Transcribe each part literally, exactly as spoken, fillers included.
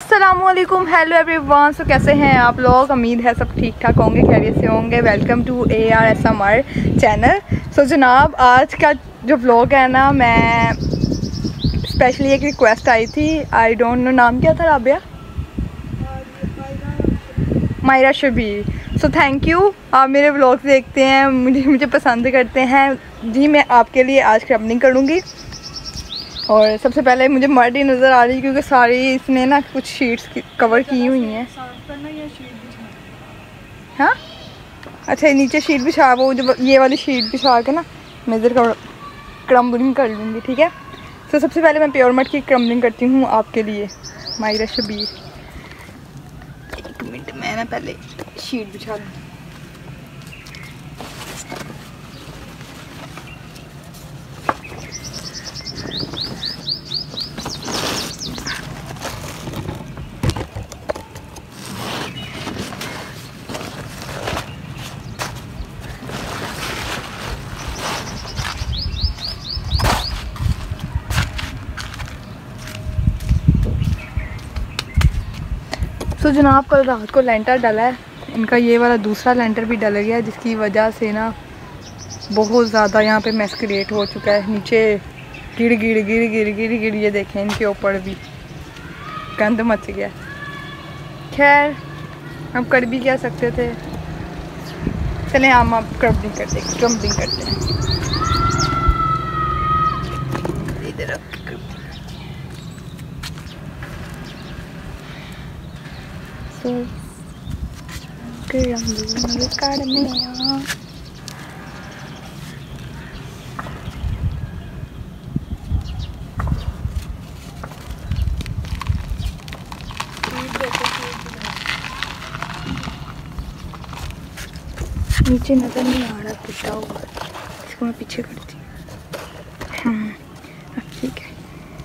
अस्सलामुअलैकुम, hello everyone. सो कैसे हैं आप लोग? उम्मीद है सब ठीक ठाक होंगे, खैरियत से होंगे। Welcome to A R S M R channel. So जनाब, आज का जो व्लॉग है ना, मैं स्पेशली एक रिक्वेस्ट आई थी। आई डोंट नो नाम क्या था Rabia? Myra Shabbir. So thank you, आप मेरे व्लॉग्स देखते हैं, मुझे मुझे पसंद करते हैं जी। मैं आपके लिए आज क्रैम्पलिंग करूँगी। और सबसे पहले मुझे मड ही नज़र आ रही है क्योंकि सारी इसने ना कुछ शीट्स कवर की हुई हैं। हाँ अच्छा, नीचे शीट बिछा, वो जो ये वाली शीट बिछा के ना मैं इधर क्रम्बलिंग कर लूँगी, ठीक है। तो सबसे पहले मैं प्योर मड की क्रम्बलिंग करती हूँ आपके लिए, मायरा शबीर। एक मिनट, मैं ना पहले शीट बिछा लूँ। तो जनाब, कल रात को लेंटर डला है इनका, ये वाला दूसरा लेंटर भी डल गया, जिसकी वजह से ना बहुत ज़्यादा यहाँ पे मैस क्रिएट हो चुका है। नीचे गिर गिर गिर गिर गिर गिर ये देखें, इनके ऊपर भी गंद मच गया। खैर, हम कर भी क्या सकते थे। चलें हम अब क्रम्बलिंग करते हैं क्रम्बलिंग करते हैं इधर अब So, क्रम्बलिंग करने आ। नीचे नजर नहीं आ रहा टूटा हुआ, इसको मैं पीछे करती हूँ। हाँ अब ठीक है।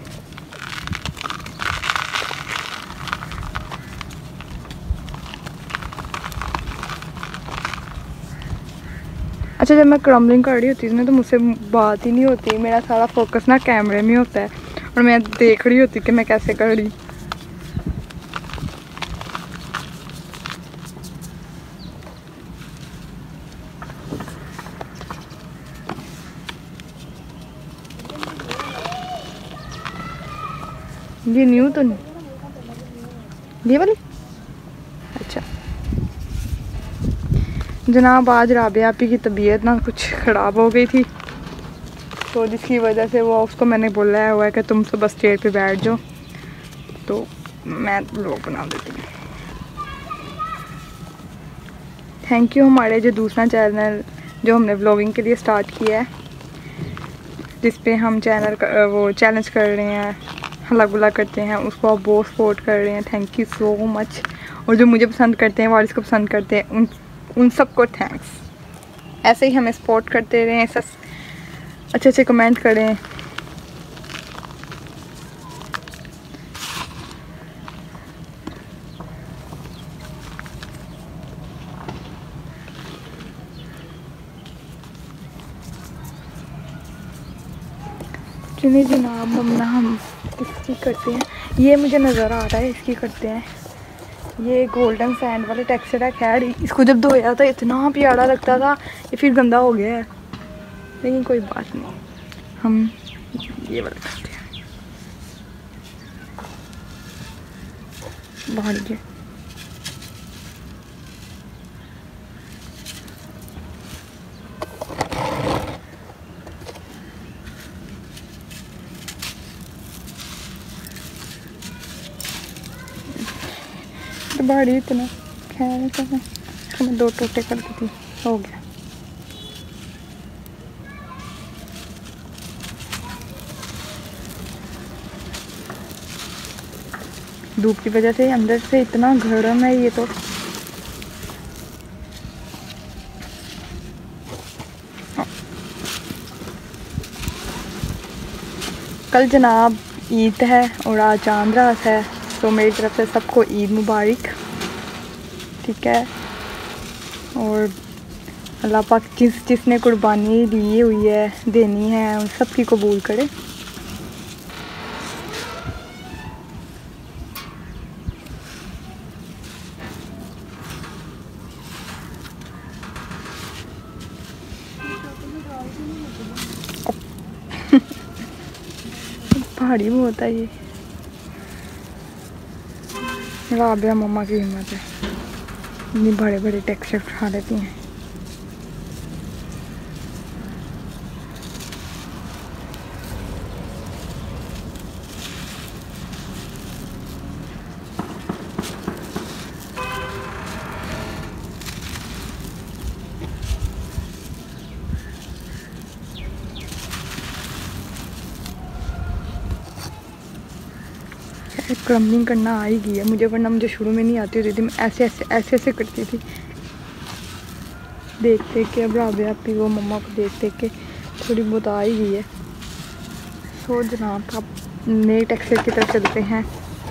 अच्छा, जब मैं क्रम्बलिंग कर रही होती हूँ ना तो मुझसे बात ही नहीं होती, मेरा सारा फोकस ना कैमरे में होता है और मैं देख रही होती कि मैं कैसे कर रही। ये न्यू तो नहीं, ये वाली। अच्छा जनाब, आज राबिया आपी की तबीयत ना कुछ ख़राब हो गई थी, तो जिसकी वजह से वो उसको मैंने बोला हुआ है कि तुम सुबह स्टेज पे बैठ जाओ, तो मैं लोग बना देती हूँ। थैंक यू हमारे जो दूसरा चैनल जो हमने व्लॉगिंग के लिए स्टार्ट किया है, जिस पे हम चैनल वो चैलेंज कर रहे हैं, हल्ला गुल्ला करते हैं, उसको आप बहुत सपोर्ट कर रहे हैं। Thank you so much. और जो मुझे पसंद करते हैं, वारिस को पसंद करते हैं, उन उन सबको थैंक्स। ऐसे ही हमें सपोर्ट करते रहें, ऐसा अच्छे अच्छे कमेंट करें। चलिए जनाब, मम्मा हम इसकी करते हैं। ये मुझे नज़र आ रहा है, इसकी करते हैं। ये गोल्डन सैंड वाले टेक्सचर है। खैर, इसको जब धोया था इतना प्यारा लगता था, ये फिर गंदा हो गया है, लेकिन कोई बात नहीं, हम ये वाला करते हैं। बाहर ये बाड़ी इतना, खैर तो मैं, तो मैं दो टोटे कर देती, हो गया। धूप की वजह से अंदर से इतना गर्म है ये तो। कल जनाब ईद है और आज चांद रात है, तो मेरी तरफ से सबको ईद मुबारक, ठीक है। और अल्लाह पाक जिस जिसने कुर्बानी ली हुई है, देनी है, उन सब की कबूल करे। पहाड़ी में होता है ये। राबिया मम्मा की हिम्मत है, इतनी बड़े बड़े टेक्सचर उठा लेती हैं। क्रम्बिंग करना आ ही गई है मुझे, वरना मुझे शुरू में नहीं आती होती थी। मैं ऐसे ऐसे ऐसे ऐसे करती थी देख देख के। अब राबिया अपनी वो मम्मा को देख देख के थोड़ी बहुत आ ही गई है। सो जनाब आप नए टेक्सचर की तरफ चलते हैं।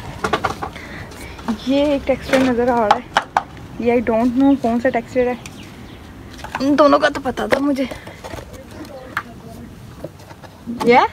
ये एक टेक्सचर नज़र आ रहा है, ये आई डोंट नो कौन सा टेक्सचर है, उन दोनों का तो पता था मुझे। ये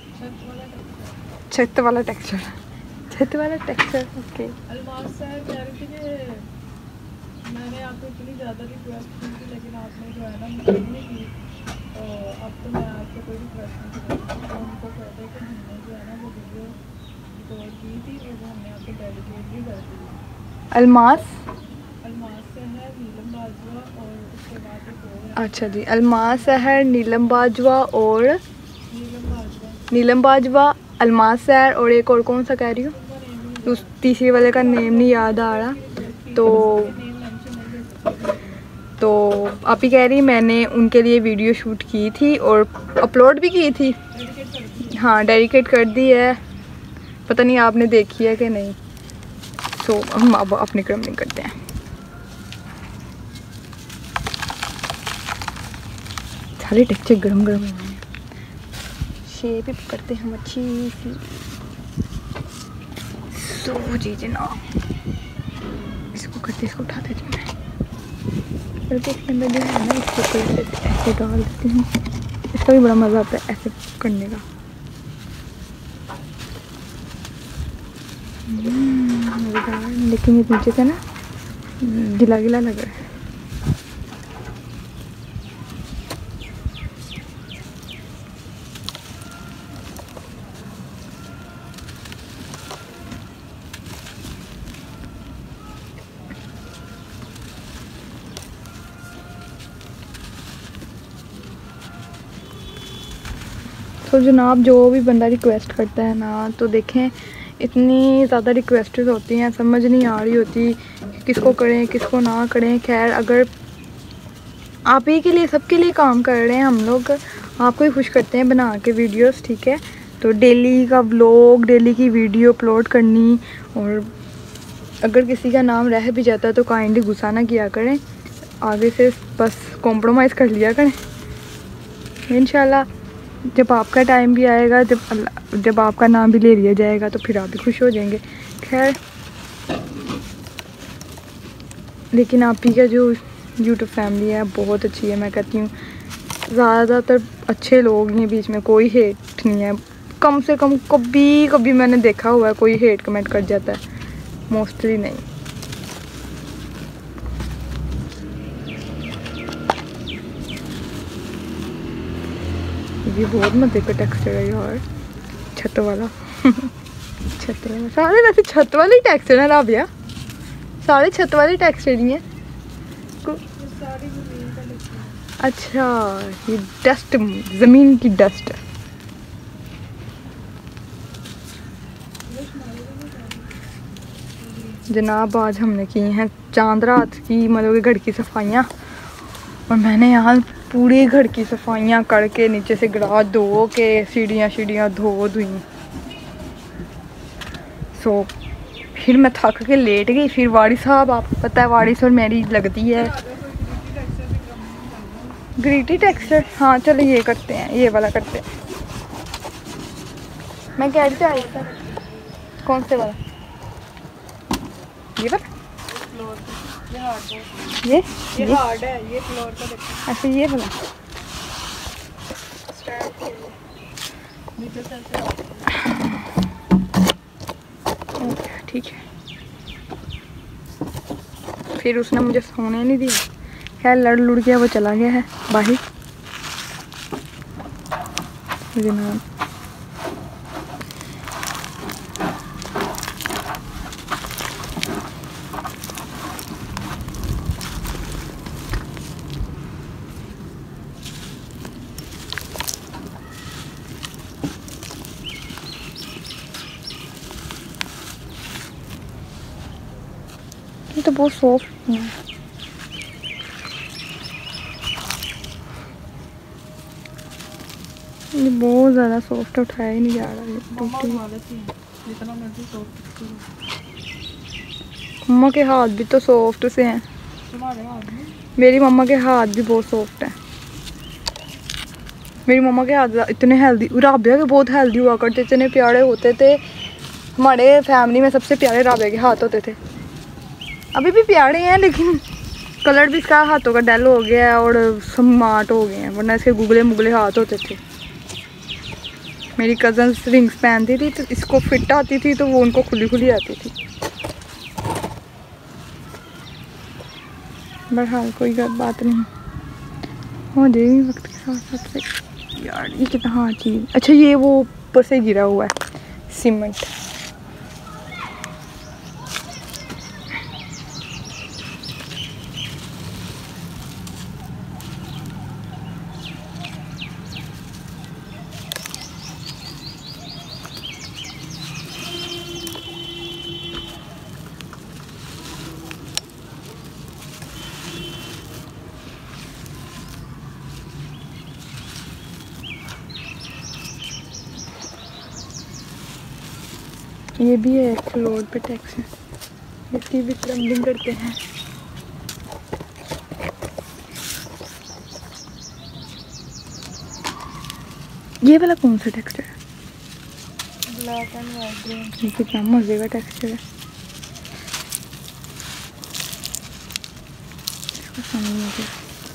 छत वाला टेक्सचर, छत वाला टेक्सचर ओके। अलमास साहब कह रही थी कि मैंने आपको इतनी ज़्यादा रिक्वेस्ट की थी, लेकिन आपने जो है ना मुझे नहीं की, तो अब तो मैं आपसे कोई रिक्वेस्ट नहीं करूँगी। तो उनको कहते कि हमने जो है ना वो वीडियो रिकॉर्ड की थी और वो हमने आपको डेडिकेट भी कर दी। अलमास अलमास से है नीलम बाजवा और उसके बाद एक और है। अच्छा जी, अलमास सहर, नीलम बाजवा और नीलम बाजवा नीलम बाजवा, अलमास सहर और एक और कौन सा कह रही हूँ, उस तीसरे वाले का नेम नहीं याद आ रहा। तो तो आप ही कह रही मैंने उनके लिए वीडियो शूट की थी और अपलोड भी की थी। हाँ डेडिकेट कर दी है, पता नहीं आपने देखी है कि नहीं। तो हम अब अपनी क्रमिंग करते हैं। सारे टेक्सचर गरम गरम हो हैं, शेप भी करते हैं हम अच्छी सी। सो जी जनाब इसको करते इसको उठाते जी मैं, और देखने में जो है ना इसको ऐसे ऐसे डाल देती हूँ। इसका भी बड़ा मज़ा आता है ऐसे करने का। लेकिन ये नीचे से ना गिला गिला लग रहा है। तो जनाब जो भी बंदा रिक्वेस्ट करता है ना, तो देखें इतनी ज़्यादा रिक्वेस्टेड होती हैं, समझ नहीं आ रही होती कि किसको करें किसको ना करें। खैर अगर आप ही के लिए सबके लिए काम कर रहे हैं हम लोग, आपको ही खुश करते हैं बना के वीडियोस, ठीक है। तो डेली का व्लॉग, डेली की वीडियो अपलोड करनी, और अगर किसी का नाम रह भी जाता है तो काइंडली गुस्सा ना किया करें, आगे से बस कॉम्प्रोमाइज़ कर लिया करें। इंशाल्लाह जब आपका टाइम भी आएगा, जब अल्लाह जब आपका नाम भी ले लिया जाएगा तो फिर आप भी खुश हो जाएंगे। खैर लेकिन आप ही का जो यूट्यूब फैमिली है बहुत अच्छी है, मैं कहती हूँ ज़्यादातर अच्छे लोग हैं, बीच में कोई हेट नहीं है। कम से कम कभी कभी मैंने देखा हुआ है कोई हेट कमेंट कर जाता है, मोस्टली नहीं। ये बहुत मजे का टेक्सचर है यार, छत वाला छत वाला सारे वैसे छत वाले ही टेक्सचर है राबिया, सारे छत वाले टेक्सचर ही हैं। अच्छा ये डस्ट, ज़मीन की डस्ट। जनाब आज हमने की हैं चांद रात की मतलब कि घर की सफाइयाँ, और मैंने यहाँ पूरे घर की सफाइयाँ करके नीचे से गराज धो के सीढ़ियाँ सीढ़ियाँ धो धुई। सो फिर मैं थक के लेट गई। फिर वाड़ी साहब, आपको पता है वाड़ी और मेरी लगती है ग्रीटी टेक्सचर। हाँ चलो ये करते हैं, ये वाला करते हैं। मैं कह रही थी आई था कौन से वाला, ये वाला ये ये हार्ड है, ये फ्लोर का देखो। अच्छा ये वाला ठीक है। फिर उसने मुझे सोने नहीं दिया, खैर लड़ लुड़ गया, वो चला गया है बाहर। जनाब ये तो बहुत सॉफ्ट है, ये बहुत ज़्यादा सॉफ्ट है, उठाया ही नहीं जा रहा है। जितना मर्जी सॉफ्ट, मम्मा के हाथ भी तो सॉफ्ट से हैं। तुम्हारे हाथ में? मेरी मम्मा के हाथ भी बहुत सॉफ्ट हैं। मेरी मम्मा के हाथ इतने हेल्दी, राबिया के बहुत हेल्दी हुआ करते, इतने प्यारे होते थे। हमारे फैमिली में सबसे प्यारे राबिया के हाथ होते थे। अभी भी प्यारे हैं, लेकिन कलर भी इसका हाथों का डल हो गया है और स्मार्ट हो गए हैं, वरना इसके गुगले मुगले हाथ होते थे। मेरी कज़न रिंग्स पहनती थी तो इसको फिट आती थी, तो वो उनको खुली खुली आती थी। बहरहाल कोई बात नहीं, हो जाएगी वक्त के साथ साथ से। यार ये कितना हाँ चीज़, अच्छा ये वो ऊपर से गिरा हुआ है सीमेंट। ये भी है एक फ्लोर पे टैक्स है, इसकी भी क्रम्बिंग करते हैं। ये वाला कौन सा टेक्सचर है? Black and white green. ये कितना मजे का टेक्सचर है। इसको समझ नहीं आता।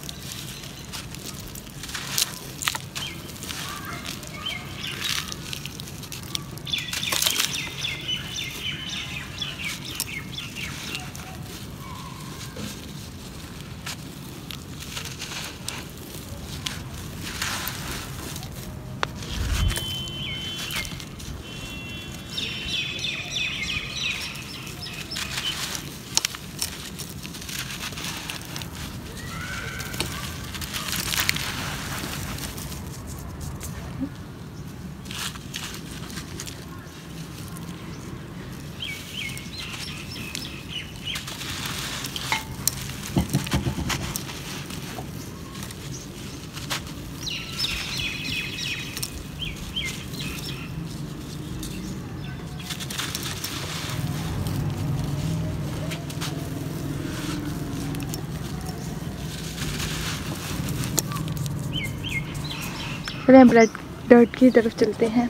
चलिए ब्रेड डर्ट की तरफ चलते हैं।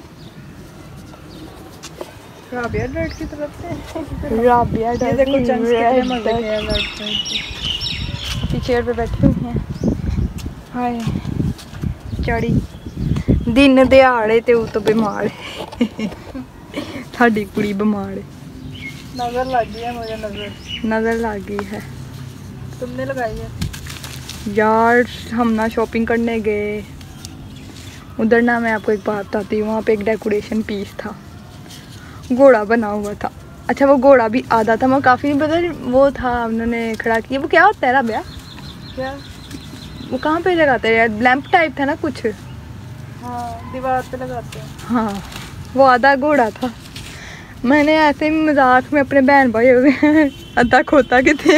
राबिया डर्ट की तरफ से। राबिया ये डर्ट देखो चंक्स कितने मजे के हैं डर्ट के। अपनी चेयर पे बैठी हुई हैं। हाय चढ़ी दिन दिहाड़े ते वो तो बीमार है। साडी कुड़ी बीमार है। नजर लग गई है मुझे, नजर नजर लग गई है। तुमने लगाई है? यार हम ना शॉपिंग करने गए उधर ना, मैं आपको एक बात बताती हूँ। वहाँ पे एक डेकोरेशन पीस था, घोड़ा बना हुआ था। अच्छा वो घोड़ा भी आधा था, मैं काफ़ी पता वो था उन्होंने खड़ा किया। वो क्या होता है राबिया? क्या वो कहाँ पे लगाते हैं यार? लैंप टाइप था ना कुछ। हाँ दीवार पे लगाते हैं। हाँ वो आधा घोड़ा था। मैंने ऐसे ही मजाक में अपने बहन भाई हो गए अद्धा खोता के थे।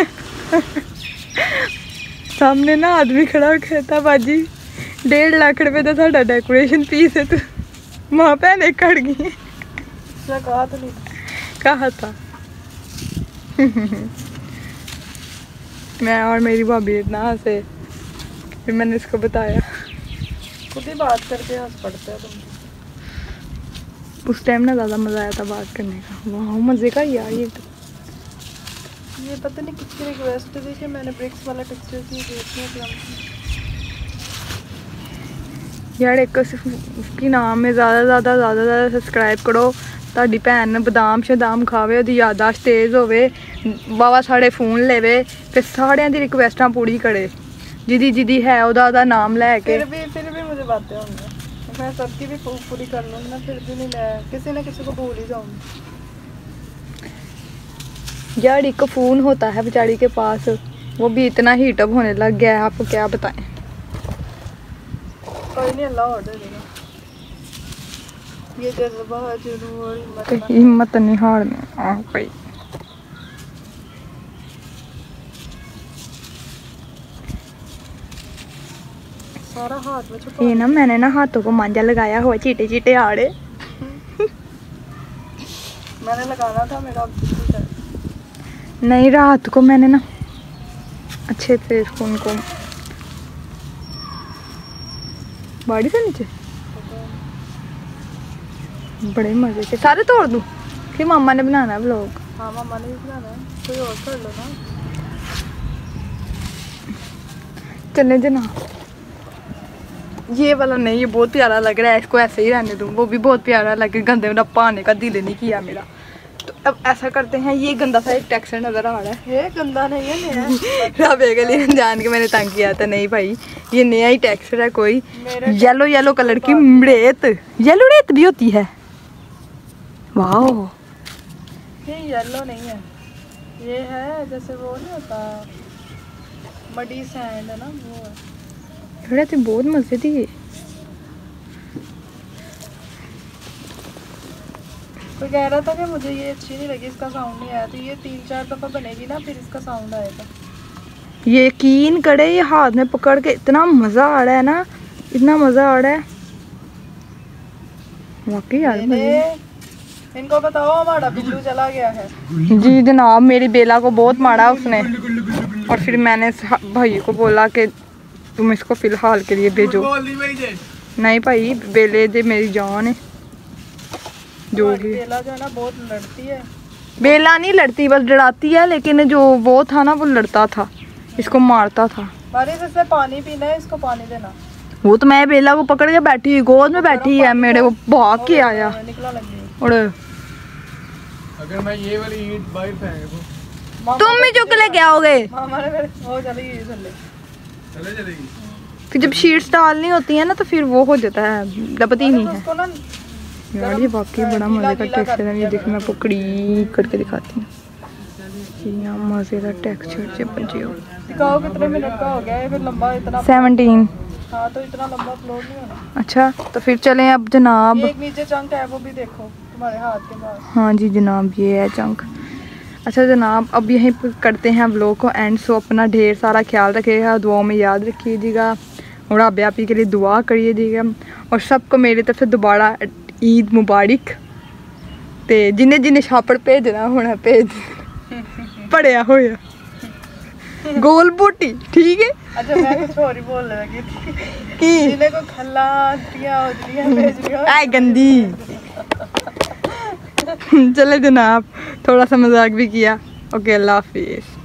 सामने ना आदमी खड़ा हो कहता बाजी डेढ़ लाख रुपए का साढ़ा डेकोरेशन पीस है, तो माँ भैन कट गई। कहा तो नहीं कहा था। मैं और मेरी भाभी इतना हंसे, फिर मैंने इसको बताया। खुद ही बात करके हंस पड़ते हो तुम। उस टाइम ना ज़्यादा मज़ा आया था बात करने का। वाह मज़े का यार। ये तो ये पता नहीं किसकी रिक्वेस्ट थी कि मैंने ब्रिक्स वाला टेक्सचर की देखी है। यार एक उसकी नाम है ज़्यादा ज़्यादा ज़्यादा ज़्यादा सब्सक्राइब करो। ताड़ी भैन बदाम शदाम खावे, ओदी यादाश्त तेज़ होवे, बाबा साढ़े फोन लेवे, फिर साढ़ियां दी रिक्वेस्टां पूरी करे। जिदी जिदी है ओदा ओदा नाम लैके। फिर भी फिर भी मुझे बातें होंगी, मैं सबकी भी पूरी कर लूँगी ना, फिर भी नहीं मैं किसी न किसी को भूल ही जाऊँगी। यार एक फ़ोन होता है बेचारी के पास, वो भी इतना हीटअप होने लग गया है, आपको क्या बताएं। कोई नहीं, अल्लाह और दे देगा। ये जज्बा है जुनून और हिम्मत हिम्मत नहीं हारनी। हाँ कोई सारा हाथ में छुपा। ये ना मैंने ना हाथों को मांझा लगाया हुआ, चीटे चीटे आड़े मैंने लगाना था मेरा नहीं रात को मैंने ना अच्छे से इसको उनको बाड़ी से नीचे बड़े मजे से सारे तोड़ दूं कि मामा ने बनाना है व्लॉग। हाँ मामा ने भी बनाना है, कोई और कर लो ना। चले जनाब, ये वाला नहीं, ये बहुत प्यारा लग रहा है, इसको ऐसे ही रहने दूं। वो भी बहुत प्यारा लगे, गंदे में डप्पा आने का दिल नहीं किया मेरा। तो अब ऐसा करते हैं, ये गंदा सा एक टेक्सचर नजर आ रहा है। ये गंदा नहीं है, नया राबिया के लिए जान के मैंने तंग किया था। नहीं भाई ये नया ही टेक्सचर है, कोई येलो येलो कलर की मड़ेत, येलो रेत भी होती है। वाह ये येलो नहीं है, ये है जैसे वो नहीं होता मडी सैंड है ना, वो है। थोड़ा तो बहुत मजे थी। कोई कह रहा था कि मुझे ये अच्छी नहीं लगी, इसका साउंड नहीं आया, तो ये तीन चार दफा बनेगी ना फिर इसका साउंड आएगा। यकीन करे ये हाथ में पकड़ के इतना मजा आ रहा है ना, इतना मजा आ रहा है वाकई यार। इनको बताओ हमारा बिल्लू चला गया है। जी जनाब, मेरी बेला को बहुत मारा उसने, और फिर मैंने भाई को बोला कि तुम इसको फिलहाल के लिए भेजो। नहीं भाई बेले दे मेरी जान है। जो भी बेला जो है ना बहुत लड़ती है। बेला नहीं लड़ती, बस डराती है, लेकिन जो वो था ना वो लड़ता था, इसको मारता था। बारिश इससे पानी पीना है, इसको पानी देना। वो तो मैं बेला को पकड़ के बैठी, गोद में बैठी है मेरे, वो भाग के आया। निकला लग गई। और अगर मैं ये वाली ईंट बाहर फेंक दूं, तुम भी चुक लेके आओगे। मामा ने मेरे वो चली गई थल्ले। चले चलेगी। फिर जब शीट्स डालनी होती है ना तो फिर वो हो जाता है, लपती नहीं है। उसको ना यार ये वाकई बड़ा मजे का टेक्सचर है। ये देखो मैं पकड़ी करके दिखाती हूँ, यहाँ मजे का टेक्सचर से बचे हो। दिखाओ कितने मिनट का हो गया है, फिर लंबा इतना सेवनटीन। हाँ तो इतना लंबा अपलोड नहीं होना। अच्छा तो फिर चलें अब जनाब। ये एक नीचे चंक है वो भी देखो तुम्हारे हाथ के पास। हाँ जी जनाब ये है चंक। अच्छा जनाब अब यहीं पर करते हैं व्लॉग को एंड। सो अपना ढेर सारा ख्याल रखिएगा, दुआओं में याद रखिएगा, और आप आपी के लिए दुआ करिएगा, और सबको मेरी तरफ से दोबारा ईद मुबारक। ते जिन्हें जिन्हें छापड़ भेजना होना भेज पड़िया होया गोल बूटी ठीक है। अच्छा मैं कुछ और ही बोलने लगी थी कि जिन्हें को खल्ला आंटियां उजलियां भेज रही हो। आए गंदी चले जनाब, थोड़ा सा मजाक भी किया। ओके अल्लाह हाफिज़।